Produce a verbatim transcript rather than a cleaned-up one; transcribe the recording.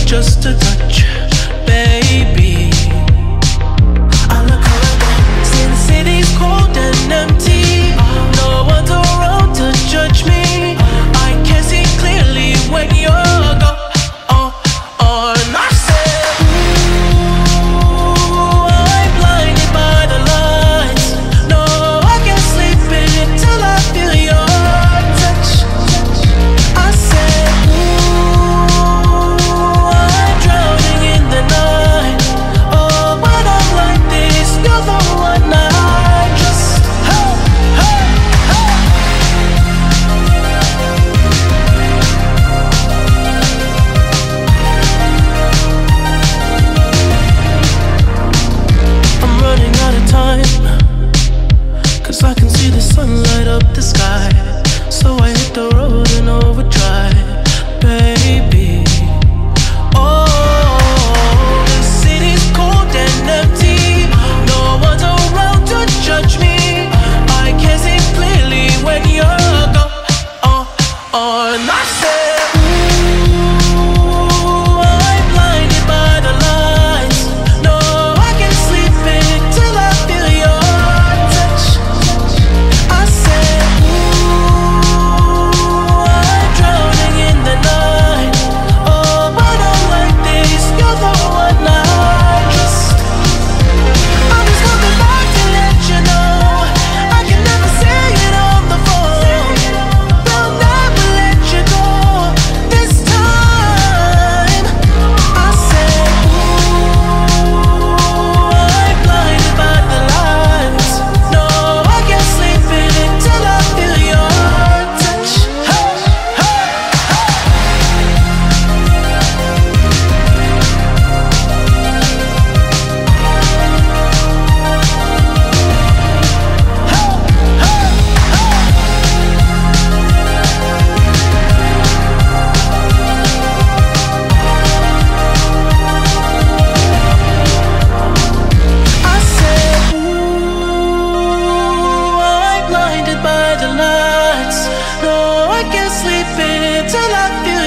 just a touch, baby. I look around, since the city's cold and empty, no one's around to judge me. I can see clearly when you're gone. Oh, oh, and I said, ooh, I'm blinded by the lights. No, I can't sleep until I feel your touch. I said, ooh, I'm drowning in the night. Oh, when I'm like this, you're the one I just, hey, hey, hey. I'm running out of time, 'cause I can see the sun light up the sky. So I hit the road in overdrive, baby. Oh, the city's cold and empty, no one's around to judge me. I can see clearly when you're gone. Oh, oh, and I said, ooh, I'm blinded by the lights. No, I can't sleep until I feel your touch. I said, ooh, I'm drowning in the night. Oh, when I'm like this, you're the one I just, I'm just coming back to let you know I can never say it on the phone. They'll never let you go this time. I said, ooh, I'm blinded by the lights. No, I can't sleep until I feel your touch. Hey, hey, I said, ooh, I'm blinded by the lights. No, I can't sleep until I feel